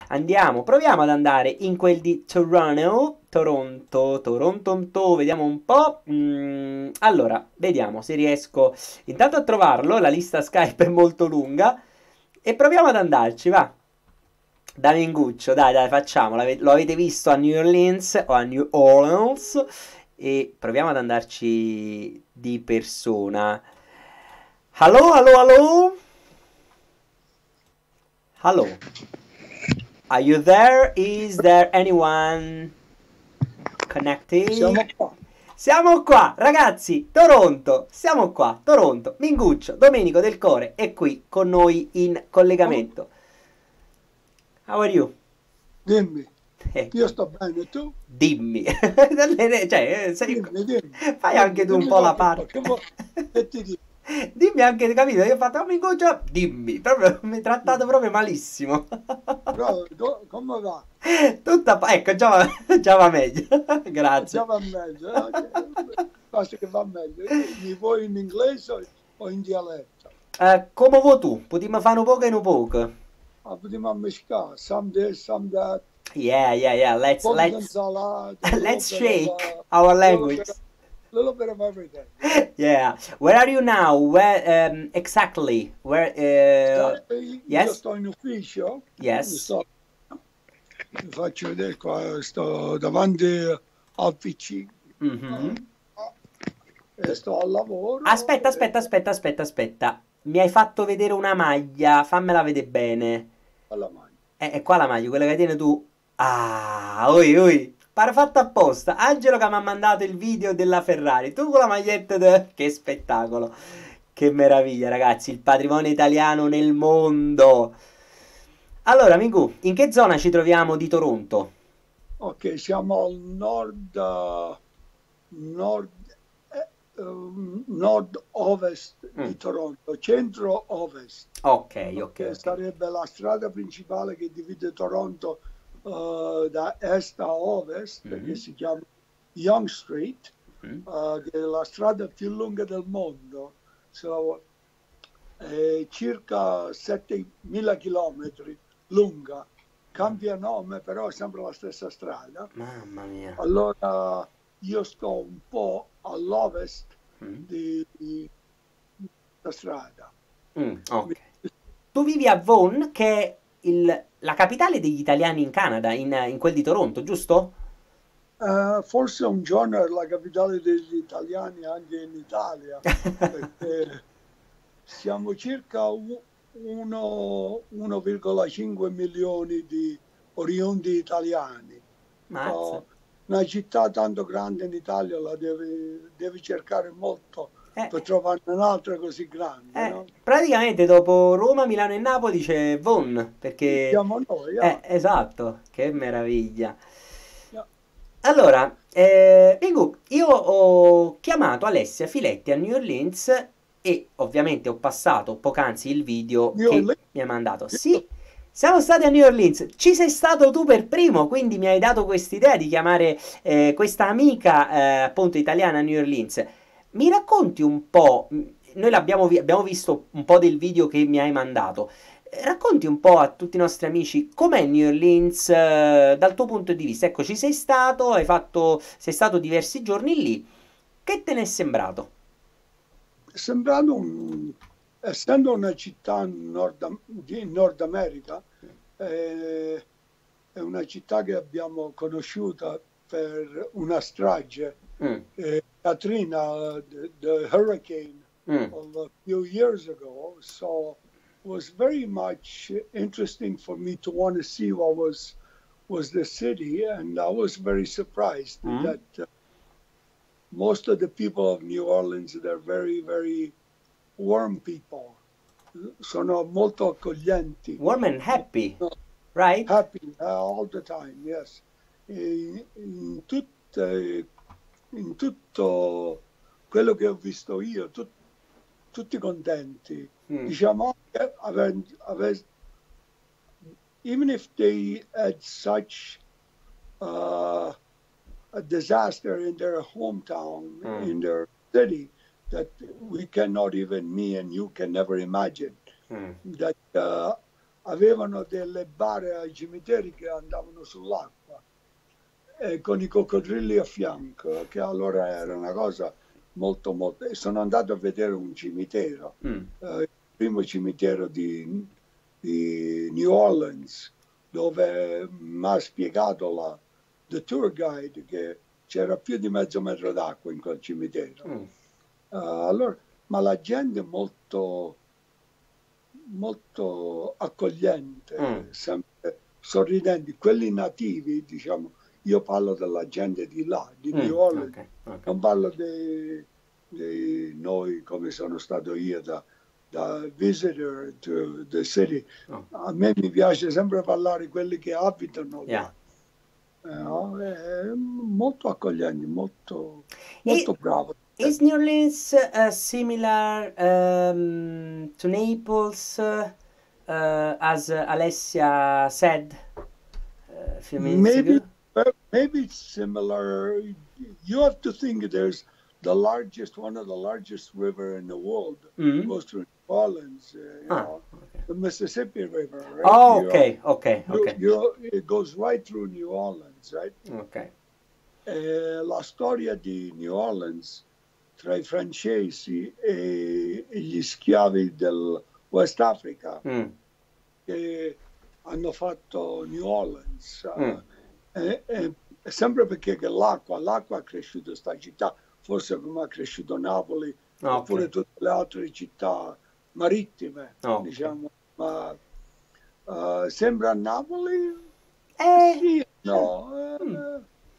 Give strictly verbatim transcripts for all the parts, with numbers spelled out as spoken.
Andiamo, proviamo ad andare in quel di Toronto, Toronto, Toronto, to, vediamo un po'. Mm, allora, vediamo se riesco intanto a trovarlo. La lista Skype è molto lunga. E proviamo ad andarci, va. Da Minguccio, dai, dai, facciamo. L'ave- Lo avete visto a New Orleans o a New Orleans? E proviamo ad andarci di persona. Allo, allo, allo? Allo. Are you there? Is there anyone connected? Siamo qua. Siamo qua, ragazzi, Toronto, siamo qua, Toronto, Minguccio, Domenico Del Core è qui con noi in collegamento. How are you? Dimmi, Eh, io sto bene, tu? dimmi, cioè, eh, sei- Dimmi, dimmi, fai anche dimmi, tu un dimmi po' la qualche cosa. Che, parte. vuoi- che ti dico? Dimmi anche, capito? Io ho fatto, oh, Minguccio, dimmi, proprio, mi hai trattato proprio malissimo. Però, do- come va? Tutta, pa- ecco, già va, già va meglio, Già grazie. va meglio, eh? Ok, basta che va meglio. Mi vuoi in inglese o o in dialetto? Eh, come vuoi tu? Potremmo fare un poco e un poco. Ah, potremmo mescolare, some this, some that, Yeah, yeah, yeah. un Let's po' di let's insalata, a little let's bit of, shake uh, our little language. bit of, little bit of everything, yeah? Yeah. Where are you now? Where um, exactly? Where? Uh, Sai, io yes, sto in ufficio, mi yes. sto, vi faccio vedere qua, sto davanti al P C, ah, Mhm. ah, e sto al lavoro, Aspetta, e aspetta, aspetta, aspetta, aspetta. Mi hai fatto vedere una maglia. Fammela vedere bene. alla mano. Eh, è qua la maglia, quella che tieni tu. Ah, oi, oi. Pare fatta apposta. Angelo che mi ha mandato il video della Ferrari. Tu con la maglietta de... Che spettacolo. Che meraviglia, ragazzi. Il patrimonio italiano nel mondo. Allora, Migu, in che zona ci troviamo di Toronto? Ok, siamo al nord, eh, nord, eh, ehm, nord-ovest Mm, di Toronto, centro-ovest. ok, ok, Ok, ok. sarebbe la strada principale che divide Toronto eh, da est a ovest, che Mhm, si chiama Yonge Street, mm. eh, che è la strada più lunga del mondo. So, è circa settemila chilometri lunga. Cambia nome, però è sempre la stessa strada. Mamma mia. Allora io sto un po' all'ovest Mm, di, di questa strada. mm, ok. Tu vivi a Vaughan, che è il- la capitale degli italiani in Canada, in, in quel di Toronto, giusto? Eh, forse un giorno è la capitale degli italiani anche in Italia, perché siamo circa u- uno- uno virgola cinque milioni di oriundi italiani. Mazza. Oh, una città tanto grande in Italia la devi, devi cercare molto Eh, per trovarne un'altra così grande, eh, no? praticamente dopo Roma, Milano e Napoli c'è Vaughan, Ci perché... siamo noi, Eh, ah. esatto, che meraviglia. Yeah. Allora, eh, Pingu, io ho chiamato Alessia Filetti a New Orleans e ovviamente ho passato poc'anzi il video Io che lì, mi ha mandato. Sì, siamo stati a New Orleans, ci sei stato tu per primo, quindi mi hai dato quest'idea di chiamare eh, questa amica eh, appunto italiana a New Orleans. Mi racconti un po', mh, noi l'abbiamo vi- abbiamo visto un po' del video che mi hai mandato. Eh, Racconti un po' a tutti i nostri amici com'è New Orleans eh, dal tuo punto di vista. Ecco, ci sei stato, hai fatto, sei stato diversi giorni lì. Che te ne è sembrato? è sembrato un, essendo una città in Nord, di- in Nord America, eh, è una città che abbiamo conosciuta per una strage, Mm, eh, Katrina, the, the hurricane mm, of a few years ago. So it was very much interesting for me to want to see what was was the city, and I was very surprised mm. that uh, most of the people of New Orleans, they're very, very warm people. Sono molto accoglienti. Warm and No, happy, no, right? happy uh, all the time, yes. In, in, tutte, in tutto quello che ho visto io, tut- tutti contenti. Mm, Diciamo, eh, ave- ave- even if they had such uh, a disaster in their hometown, mm, in their city, that we cannot even, me and you can never imagine mm. that. Uh, avevano delle bare ai cimiteri che andavano sull'acqua e con i coccodrilli a fianco, che allora era una cosa molto molto... E sono andato a vedere un cimitero, Mm. eh, il primo cimitero di, di New Orleans, dove mi ha spiegato la the tour guide che c'era più di mezzo metro d'acqua in quel cimitero. Mm. Uh, allora, ma la gente è molto, molto accogliente, Mm. sempre sorridenti. Quelli nativi, diciamo, io parlo della gente di là, di Mm. New Orleans, Ok, ok. non parlo di, di noi come sono stato io da, da visitor to the city. Oh. A me mi piace sempre parlare di quelli che abitano là. Yeah. Eh, no? È molto accoglienti, molto, E- molto bravo. Is New Orleans uh, similar um, to Naples, uh, uh, as uh, Alessia said uh, a few minutes Maybe, ago? uh, maybe it's similar. You have to think there's the largest, one of the largest river in the world Mm. goes through New Orleans. Uh, you Ah, know, okay. the Mississippi River, right? Oh, You okay, okay, know, okay, you- you- it goes right through New Orleans, right? okay. Eh, la storia di New Orleans tra i francesi e, e gli schiavi del West Africa Mm. che hanno fatto New Orleans. Mm. Uh, è, è- è sempre perché che l'acqua, l'acqua ha cresciuto questa città, forse come ha cresciuto Napoli, Ah, oppure ok. tutte le altre città marittime, Ok. diciamo. Ma uh, sembra Napoli? Eh, Sì, no. Mm. eh,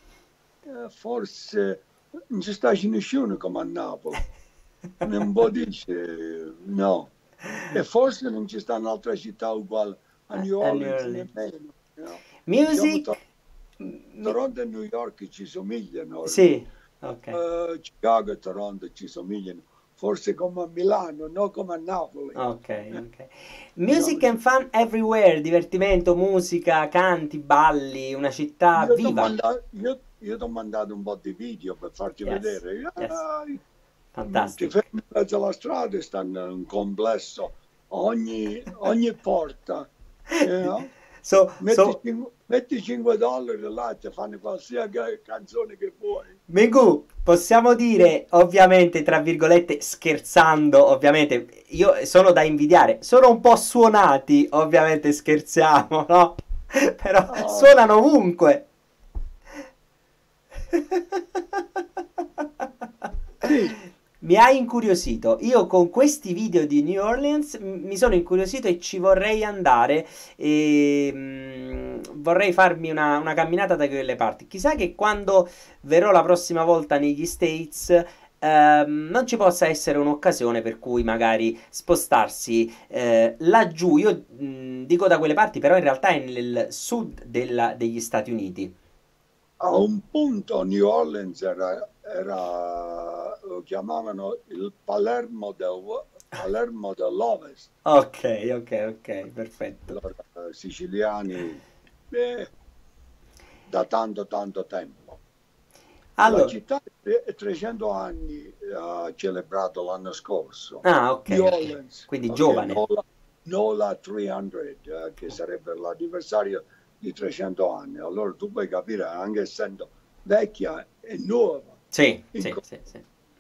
eh, forse non ci sta nessuno come a Napoli. Non può dire no. E forse non ci sta un'altra città uguale a New A New Orleans Orleans. nemmeno. no? Music? Diciamo, Mi- Toronto e New York ci somigliano. Sì, ok. Eh, Chicago e Toronto ci somigliano. Forse come a Milano, non come a Napoli. Ok, Eh, ok. Music diciamo, and fun everywhere, divertimento, musica, canti, balli, una città Io ti ho viva. mandato, io, io t'ho mandato un po' di video per farti Yes, vedere. yes. Ah, ti Fantastic. fermi in mezzo alla strada e stanno in un complesso ogni, ogni porta. you know? So, Metti, so, cin- metti cinque dollari là e ti fanno qualsiasi ca- canzone che vuoi. Megu, possiamo dire, ovviamente, tra virgolette, scherzando, ovviamente, io sono da invidiare, sono un po' suonati, ovviamente scherziamo, no? Però Ah, suonano ovunque. sì, Mi ha incuriosito. Io con questi video di New Orleans m- mi sono incuriosito e ci vorrei andare. E mm, vorrei farmi una, una camminata da quelle parti. Chissà che quando verrò la prossima volta negli States, ehm, non ci possa essere un'occasione per cui magari spostarsi eh, laggiù. Io mm, dico da quelle parti, però in realtà è nel sud della- degli Stati Uniti. a un punto New Orleans era, era- lo chiamavano il Palermo, del, Palermo dell'Ovest. Ok, ok, ok, perfetto. Allora, siciliani, beh, da tanto tanto tempo. La Allora, città è trecento anni, ha celebrato l'anno scorso, ah, ok, New ok. Orleans, Quindi ok? giovane. Nola, Nola trecento, eh, che sarebbe l'anniversario di trecento anni. Allora tu puoi capire, anche essendo vecchia e nuova, Sì, in, sì, co- sì, sì.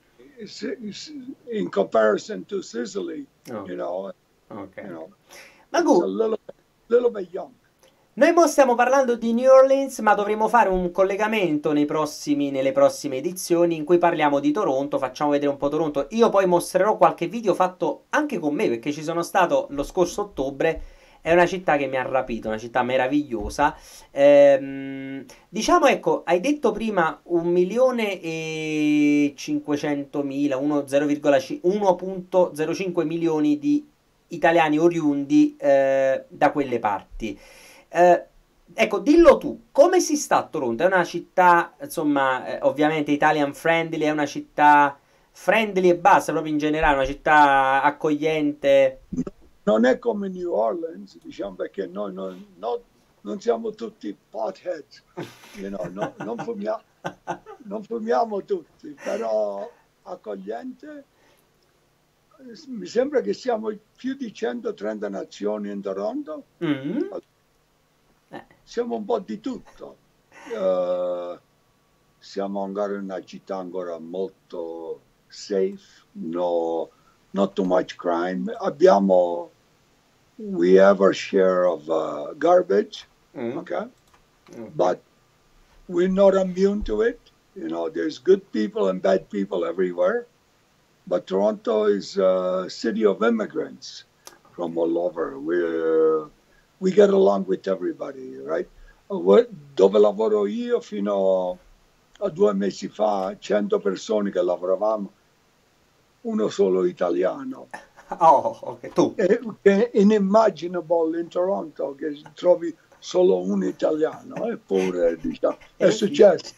in comparison to Sicily, Oh, you know, ok, you ok. know, Ma it's a Gu, little, little bit young. noi mo stiamo parlando di New Orleans, ma dovremo fare un collegamento nei prossimi, nelle prossime edizioni in cui parliamo di Toronto, facciamo vedere un po' Toronto. Io poi mostrerò qualche video fatto anche con me, perché ci sono stato lo scorso ottobre. È una città che mi ha rapito, una città meravigliosa. Ehm, diciamo, ecco, hai detto prima un milione e cinquecentomila, uno virgola zero cinque milioni di italiani oriundi eh, da quelle parti. Eh, ecco, dillo tu, come si sta a Toronto? È una città, insomma, eh, ovviamente Italian friendly, è una città friendly e basta, proprio in generale, una città accogliente. Non è come New Orleans, diciamo, perché noi non, non- non siamo tutti potheads, you know, no- non, fumia- non fumiamo tutti, però accogliente. mi sembra che siamo più di centotrenta nazioni in Toronto. Mm. Eh. Siamo un po' di tutto. Uh, siamo ancora in una città ancora molto safe, no, not too much crime. Abbiamo, we have our share of uh, garbage, Mm. okay? Mm. But we're not immune to it. You know, there's good people and bad people everywhere. But Toronto is a city of immigrants from all over. We're, we get along with everybody, right? Dove lavoro io fino a due mesi fa, cento persone che lavoravamo, uno solo italiano. Oh, ok, tu. È, è inimmaginable in Toronto che trovi solo un italiano, eppure diciamo, è successo.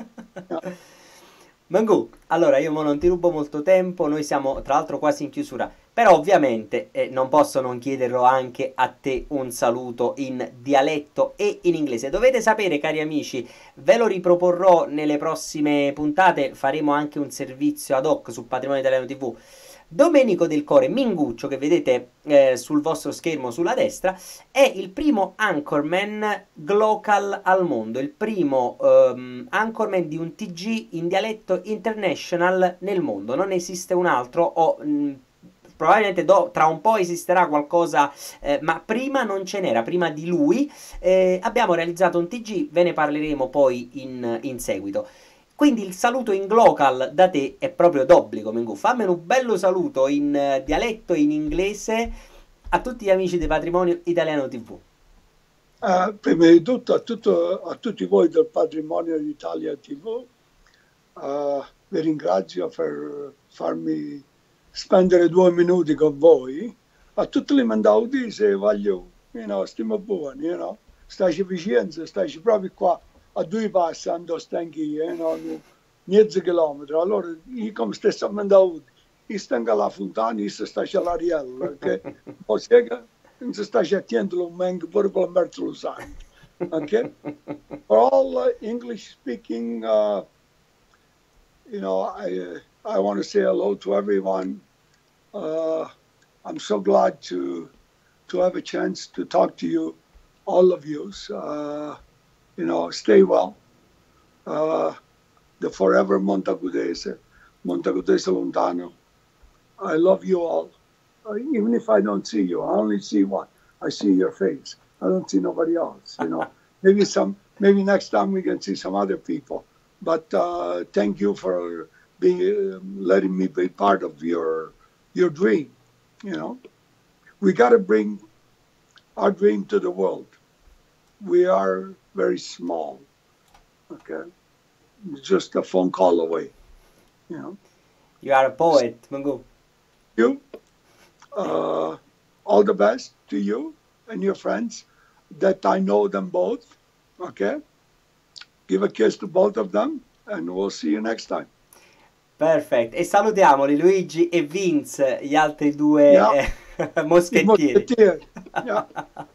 Mangu, allora io mo non ti rubo molto tempo, noi siamo tra l'altro quasi in chiusura, però ovviamente eh, non posso non chiederlo anche a te un saluto in dialetto e in inglese. Dovete sapere, cari amici, ve lo riproporrò nelle prossime puntate, faremo anche un servizio ad hoc su Patrimonio Italiano tivù. Domenico Del Core Minguccio, che vedete eh, sul vostro schermo sulla destra, è il primo anchorman glocal al mondo, il primo um, anchorman di un T G in dialetto international nel mondo. Non esiste un altro, o mh, probabilmente do, tra un po' esisterà qualcosa, eh, ma prima non ce n'era, prima di lui. Eh, abbiamo realizzato un T G, ve ne parleremo poi in, in seguito. Quindi il saluto in glocal da te è proprio d'obbligo, Mengu. Fammi un bello saluto in uh, dialetto e in inglese a tutti gli amici di Patrimonio Italiano tivù. Uh, prima di tutto a, tutto a tutti voi del Patrimonio Italia tivù, uh, vi ringrazio per farmi spendere due minuti con voi. A tutti gli mandati, se voglio, you know, stiamo buoni, you know, stai vicino, stai proprio qua. A due passi ando stanchi, eh, no, mezzo chilometro. Allora, io come stesso mandato, io stanco alla fontana, io sto all'ariella, ok? O sea, non si sta attento un manco pure per mettere lo sangue, ok? For all uh, English speaking, uh, you know, I, I want to say hello to everyone. Uh, I'm so glad to, to have a chance to talk to you, all of you. Uh, You know, stay well. Uh, the forever Montagudese, Montagudese Lontano. I love you all. Uh, even if I don't see you, I only see one. I see your face. I don't see nobody else. You know, maybe some. Maybe next time we can see some other people. But uh, thank you for being uh, letting me be part of your your dream. You know, we got to bring our dream to the world. We are very small, okay? Just a phone call away, you know. You are a poet, Mangu. You, uh, all the best to you and your friends that I know them both, okay? Give a kiss to both of them and we'll see you next time. Perfetto, e salutiamoli Luigi e Vince, gli altri due Yeah. eh, moschettieri. moschettieri. Yeah.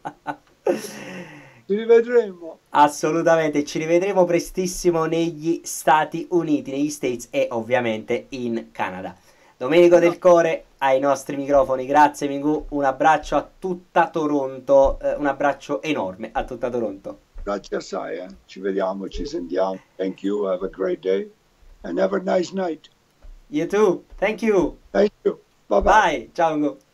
Ci rivedremo. Assolutamente, ci rivedremo prestissimo negli Stati Uniti, negli States e ovviamente in Canada. Domenico Del Core ai nostri microfoni, grazie Mingu, un abbraccio a tutta Toronto, eh, un abbraccio enorme a tutta Toronto. Grazie assai, eh. Ci vediamo, ci sentiamo. Thank you, have a great day and have a nice night. You too, thank you. Thank you, bye bye. Bye, ciao Mingu.